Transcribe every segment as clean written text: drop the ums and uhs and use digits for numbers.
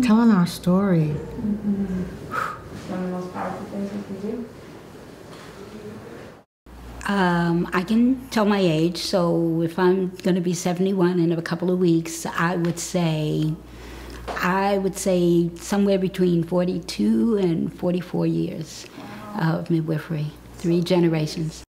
telling our story. One of the most powerful things we can do. I can tell my age, so if I'm going to be 71 in a couple of weeks, I would say somewhere between 42 and 44 years of midwifery, 3 generations.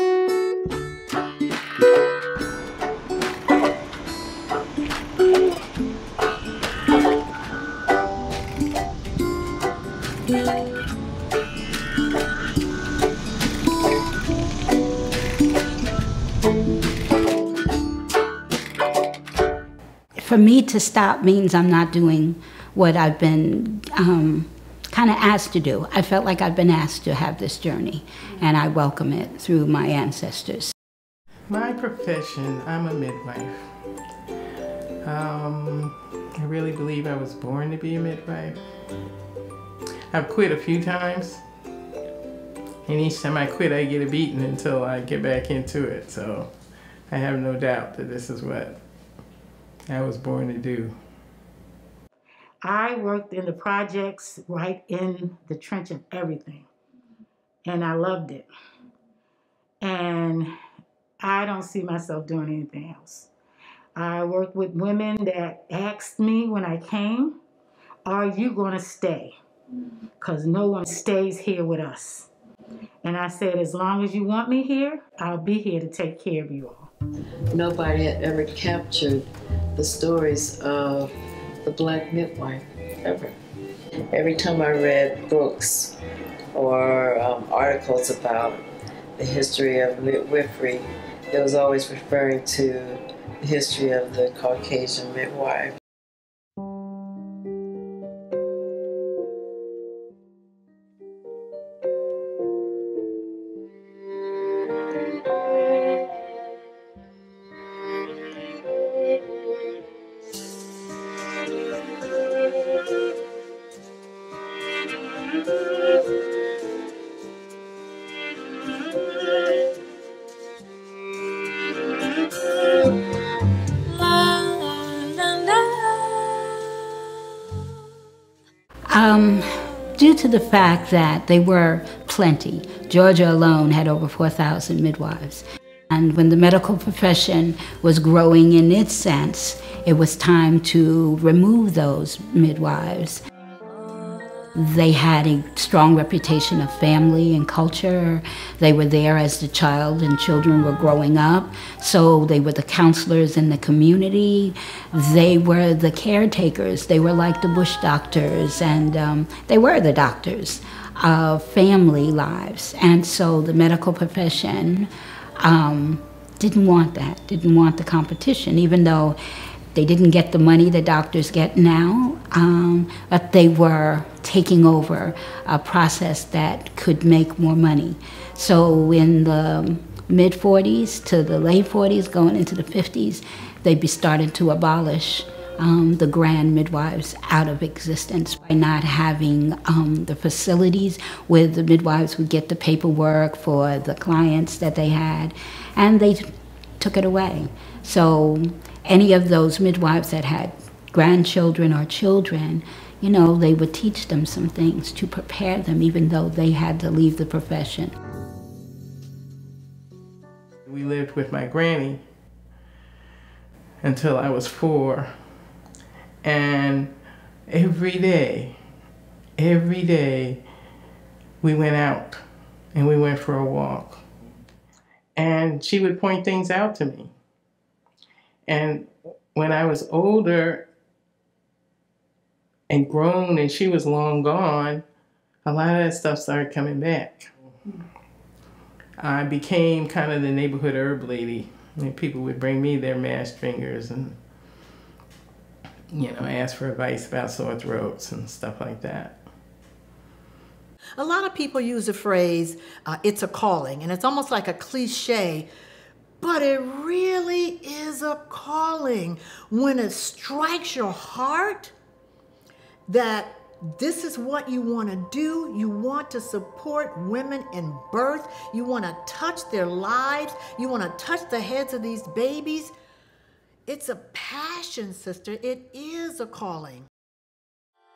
For me to stop means I'm not doing what I've been kind of asked to do. I felt like I've been asked to have this journey, and I welcome it through my ancestors. My profession, I'm a midwife. I really believe I was born to be a midwife. I've quit a few times, and each time I quit, I get a beating until I get back into it. So I have no doubt that this is what I was born to do. I worked in the projects right in the trench of everything, and I loved it. And I don't see myself doing anything else. I worked with women that asked me when I came, are you going to stay? Because no one stays here with us. And I said, as long as you want me here, I'll be here to take care of you all. Nobody had ever captured the stories of the Black midwife, ever. Every time I read books or articles about the history of midwifery, it was always referring to the history of the Caucasian midwife. Due to the fact that they were plenty, Georgia alone had over 4,000 midwives. And when the medical profession was growing in its sense, it was time to remove those midwives. They had a strong reputation of family and culture. They were there as the child and children were growing up. So they were the counselors in the community. They were the caretakers. They were like the bush doctors, and they were the doctors of family lives. And so the medical profession didn't want that, didn't want the competition, even though they didn't get the money the doctors get now, but they were taking over a process that could make more money. So in the mid-40s to the late 40s, going into the 50s, they started to abolish the grand midwives out of existence by not having the facilities where the midwives would get the paperwork for the clients that they had, and they took it away. So any of those midwives that had grandchildren or children, you know, they would teach them some things to prepare them, even though they had to leave the profession. We lived with my granny until I was 4. And every day, we went out and we went for a walk. And she would point things out to me. And when I was older and grown and she was long gone, a lot of that stuff started coming back. I became kind of the neighborhood herb lady. I mean, people would bring me their mash fingers and, you know, ask for advice about sore throats and stuff like that. A lot of people use the phrase, it's a calling, and it's almost like a cliche, but it really is a calling. When it strikes your heart that this is what you want to do, you want to support women in birth, you want to touch their lives, you want to touch the heads of these babies. It's a passion, sister. It is a calling.